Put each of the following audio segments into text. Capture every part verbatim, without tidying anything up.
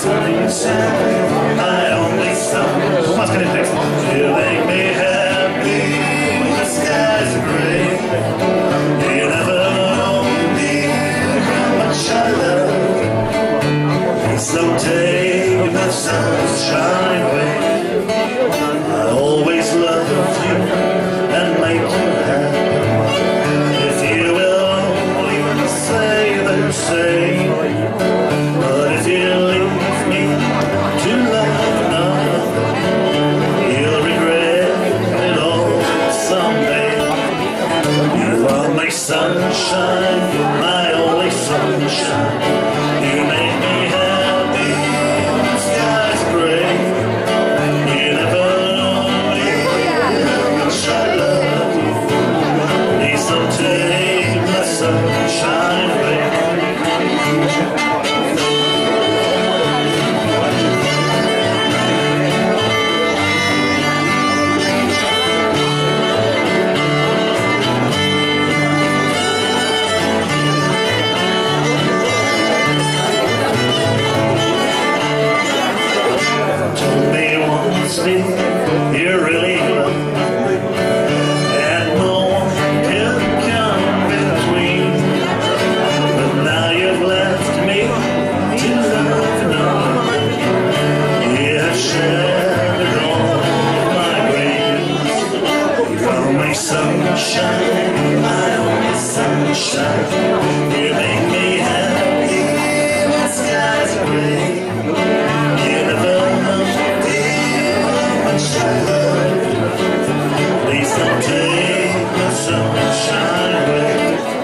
sunshine, my only sun. Thomas kan inte texten. You make me happy when the skies are gray. You never know me how much I love. Please don't take the sunshine away. I always love you and make you happy. If you will only say the same. But if you leave me to love another, you'll regret it all someday. You are my sunshine, my only sunshine. You make me happy when the sky's gray. You never know me how much I love you. Please don't take my sunshine away. You really love me, and no one can come between. But now you've left me to love another. You have shattered all my dreams. You're my sunshine, my only sunshine. You make me happy when the skies are gray. You never know I love you. Please don't take the sunshine away.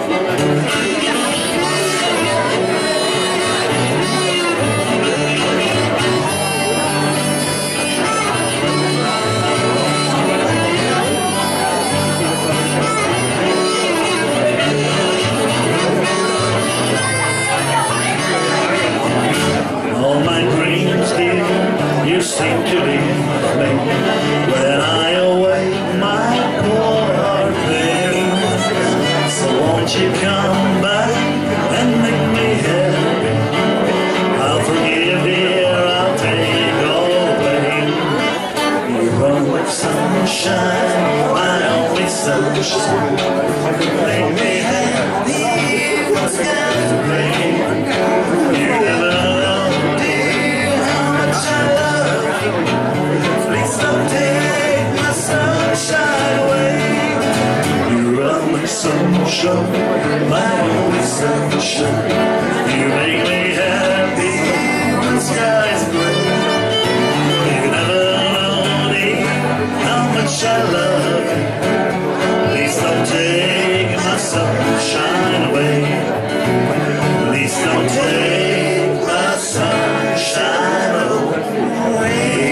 All my dreams, dear, you seem to be when I awake my poor heart pains. So won't you come back and make me happy? I'll forgive, dear, I'll take all pain. You are my sunshine, my only sunshine. Make me happy when the skies are gray. You never know, dear, how much I love you. Please don't take my sunshine away. You are my sunshine, my only sunshine. You make me happy when the sky's gray. You never know, dear, how much I love you. Please don't take my sunshine away. Please don't take my sunshine away.